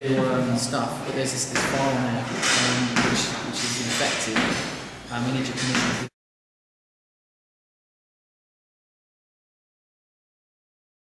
stuff, but there's this file on there which is infected. We need your permission.